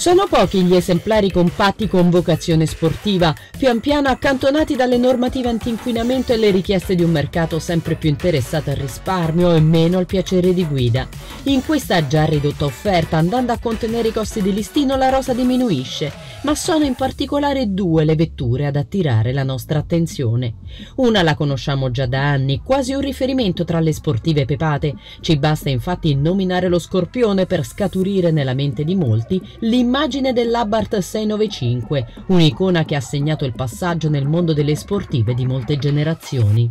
Sono pochi gli esemplari compatti con vocazione sportiva, pian piano accantonati dalle normative antinquinamento e le richieste di un mercato sempre più interessato al risparmio e meno al piacere di guida. In questa già ridotta offerta, andando a contenere i costi di listino, la rosa diminuisce, ma sono in particolare due le vetture ad attirare la nostra attenzione. Una la conosciamo già da anni, quasi un riferimento tra le sportive pepate. Ci basta infatti nominare lo Scorpione per scaturire nella mente di molti l'immagine dell'Abarth 695, un'icona che ha segnato il passaggio nel mondo delle sportive di molte generazioni.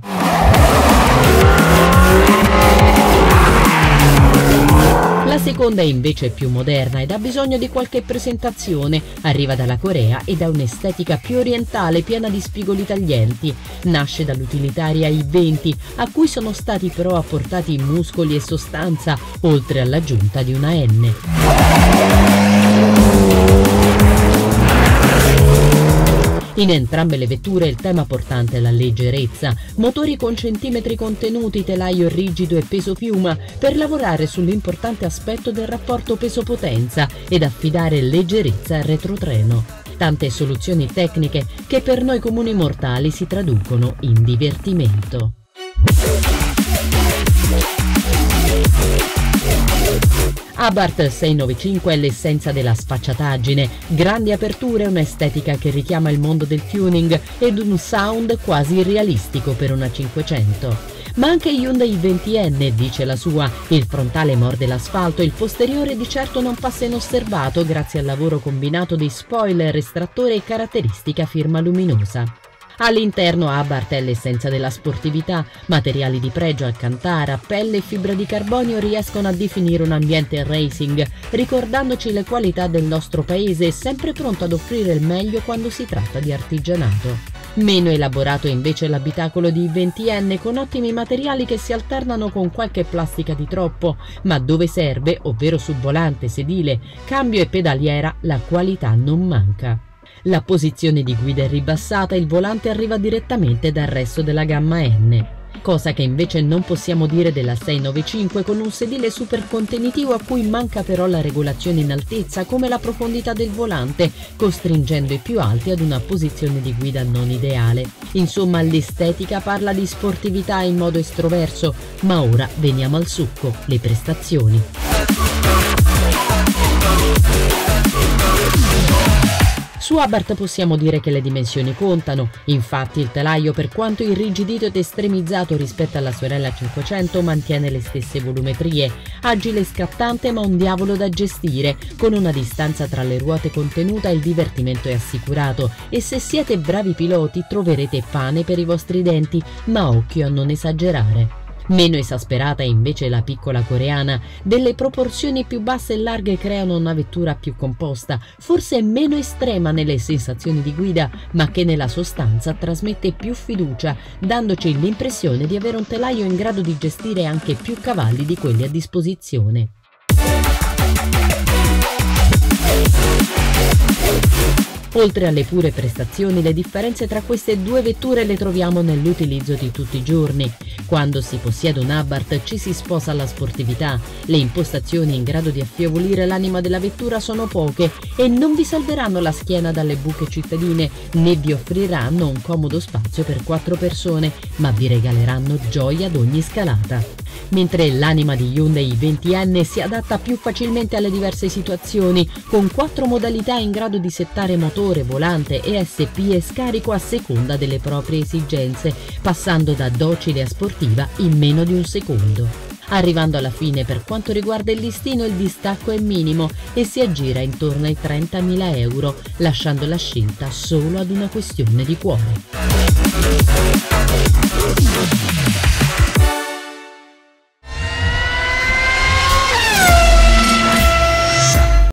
La seconda è invece più moderna ed ha bisogno di qualche presentazione, arriva dalla Corea ed ha un'estetica più orientale piena di spigoli taglienti, nasce dall'utilitaria i20 a cui sono stati però apportati muscoli e sostanza oltre all'aggiunta di una N. In entrambe le vetture il tema portante è la leggerezza, motori con centimetri contenuti, telaio rigido e peso piuma per lavorare sull'importante aspetto del rapporto peso-potenza ed affidare leggerezza al retrotreno. Tante soluzioni tecniche che per noi comuni mortali si traducono in divertimento. Abarth 695 è l'essenza della sfacciataggine, grandi aperture, un'estetica che richiama il mondo del tuning ed un sound quasi irrealistico per una 500. Ma anche Hyundai i20N dice la sua, il frontale morde l'asfalto, il posteriore di certo non passa inosservato grazie al lavoro combinato di spoiler, estrattore e caratteristica firma luminosa. All'interno Abarth è l'essenza della sportività, materiali di pregio Alcantara, pelle e fibra di carbonio riescono a definire un ambiente racing, ricordandoci le qualità del nostro paese e sempre pronto ad offrire il meglio quando si tratta di artigianato. Meno elaborato invece l'abitacolo di i20N con ottimi materiali che si alternano con qualche plastica di troppo, ma dove serve, ovvero su volante, sedile, cambio e pedaliera, la qualità non manca. La posizione di guida è ribassata e il volante arriva direttamente dal resto della gamma N. Cosa che invece non possiamo dire della 695 con un sedile super contenitivo a cui manca però la regolazione in altezza come la profondità del volante, costringendo i più alti ad una posizione di guida non ideale. Insomma, l'estetica parla di sportività in modo estroverso, ma ora veniamo al succo, le prestazioni. Su Abarth possiamo dire che le dimensioni contano, infatti il telaio per quanto irrigidito ed estremizzato rispetto alla sorella 500 mantiene le stesse volumetrie, agile e scattante ma un diavolo da gestire, con una distanza tra le ruote contenuta il divertimento è assicurato e se siete bravi piloti troverete pane per i vostri denti, ma occhio a non esagerare. Meno esasperata è invece la piccola coreana, delle proporzioni più basse e larghe creano una vettura più composta, forse meno estrema nelle sensazioni di guida, ma che nella sostanza trasmette più fiducia, dandoci l'impressione di avere un telaio in grado di gestire anche più cavalli di quelli a disposizione. Oltre alle pure prestazioni, le differenze tra queste due vetture le troviamo nell'utilizzo di tutti i giorni. Quando si possiede un Abarth ci si sposa alla sportività, le impostazioni in grado di affievolire l'anima della vettura sono poche e non vi salveranno la schiena dalle buche cittadine, né vi offriranno un comodo spazio per 4 persone, ma vi regaleranno gioia ad ogni scalata. Mentre l'anima di Hyundai i20N si adatta più facilmente alle diverse situazioni, con 4 modalità in grado di settare motore, volante, ESP e scarico a seconda delle proprie esigenze, passando da docile a sportiva in meno di un secondo. Arrivando alla fine, per quanto riguarda il listino, il distacco è minimo e si aggira intorno ai 30.000 euro, lasciando la scelta solo ad una questione di cuore.